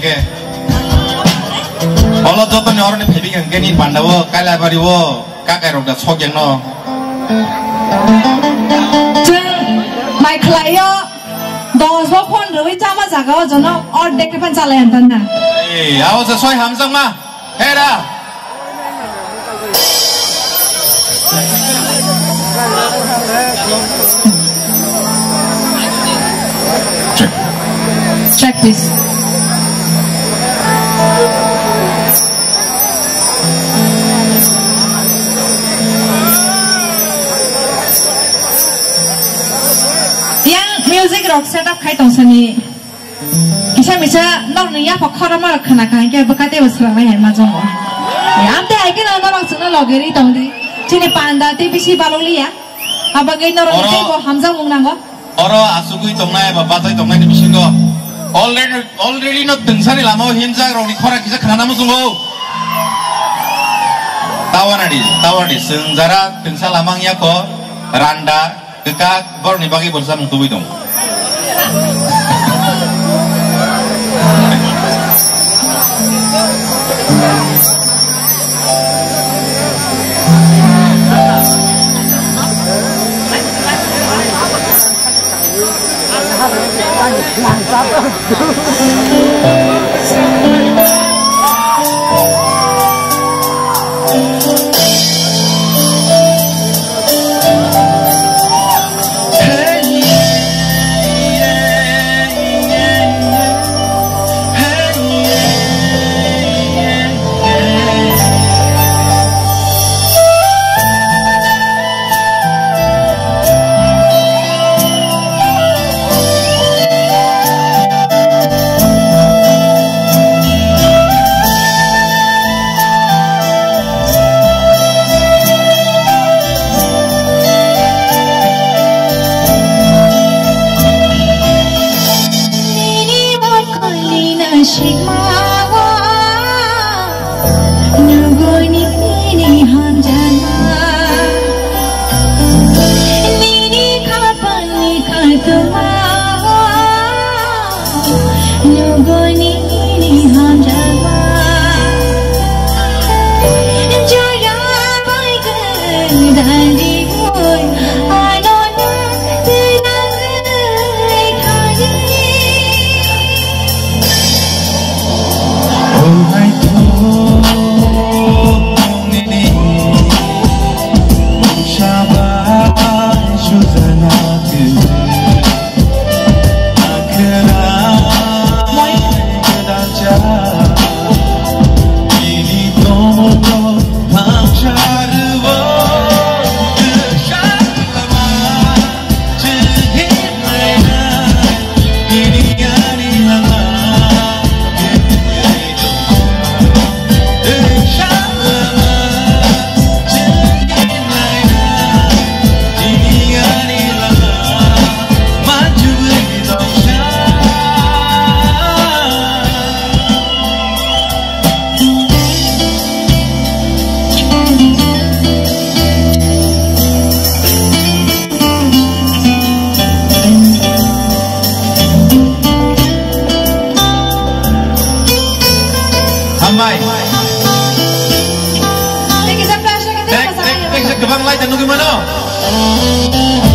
ke. Kalau jodohnya orang ini pilih kan gini pandawo, kaya bariwo, kakek roda sok yang no. My client, dos pon rui cama jaga jono ordek ke pencalean tanah. Awas sesuai hamzah mah, hera. Check this. Music rock setup khai tong sani kisah misah nok ni ya pakhara mar khana khai ke bakate usra mai hai ma jongo ya amte ai ke na nok suna logeri tong di chine panda te bisi baloli ya abagai noro ke bo hamza mungnango oro asugui tong nai ba batai tong nai ni bisingo already no tengsani lamo hinja rong ni khora kisah khana mu jongo tawani senjara tengsa lamang ya ko randa kekak bor ni bagi bersama tubuh dong. Gebang light dan gimana?